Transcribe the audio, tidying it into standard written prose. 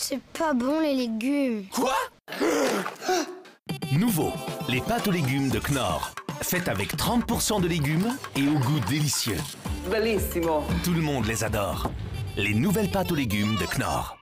C'est pas bon les légumes. Quoi? Nouveau, les pâtes aux légumes de Knorr. Faites avec 30% de légumes et au goût délicieux. Bellissimo. Tout le monde les adore. Les nouvelles pâtes aux légumes de Knorr.